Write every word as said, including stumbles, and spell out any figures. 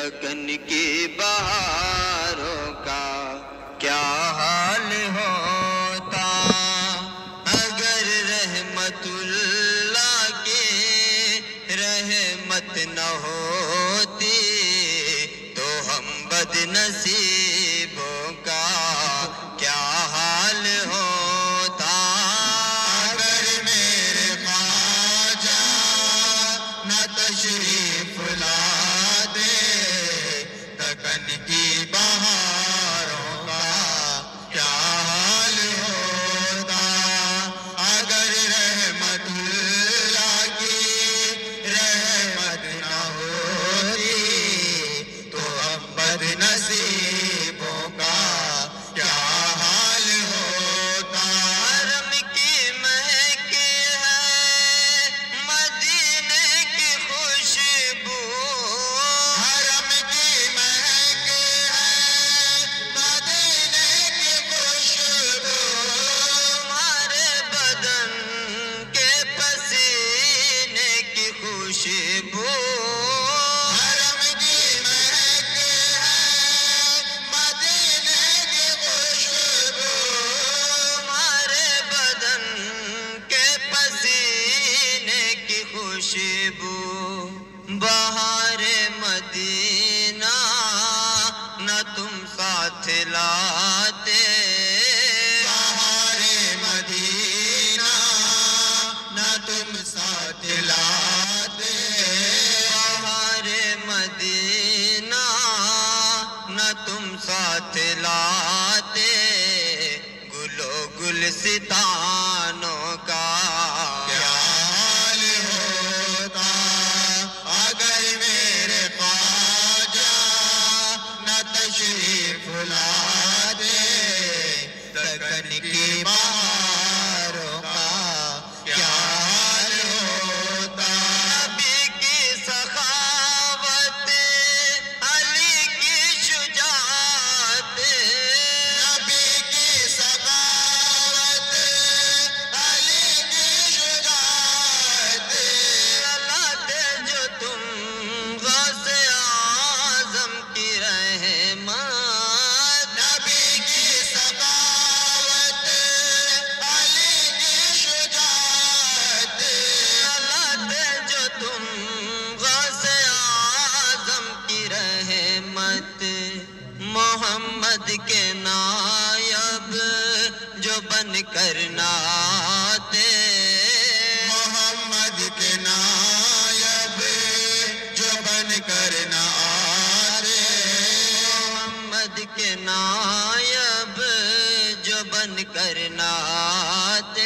دکن کی بہاروں کا کیا حال ہوتا اگر رحمت اللہ کی رحمت نہ ہوتی تو ہم بد نصیبوں کا کیا حال ہوتا اگر میرے خواجہ نہ تشریف لا دے دکن کی بہاروں کا کیا حال ہوتا اگر رحمت اللہ کی رحمت نہ ہوتی تو ہم بد نصیبوں کا کیا حال ہوتا حرم کی مہک ہے مدینے کی خوشبو حرم کی مہک ہے مدینے کی خوشبو ہمارے بدن کے پسینے کی خوشبو حرم کی مہک ہے مدینے کی خوشبو ہمارے بدن کے پسینے کی خوشبو بہار مدینہ نہ تم ساتھ لاتے بہار مدینہ نہ تم ساتھ لاتے بہار مدینہ نہ تم ساتھ لاتے گلو گلستانوں کا کیا حال ہوتا اگر میرے خواجہ نہ تشریف لا دے دکن کی بہاروں کا کیا حال ہوتا نبی کی سخاوت علی کی شجاعت نبی کی سخاوت علی کی شجاعت لاتے جو تم غوث اعظم کی رحمت نبی کی سخاوت علی کی شجاعت لاتے جو تم غوث اعظم کی رحمت محمد کے نائب جو بن کر ناتے محمد کے نائب جو بن کر ناتے محمد کے نائب جو بن کر ناتے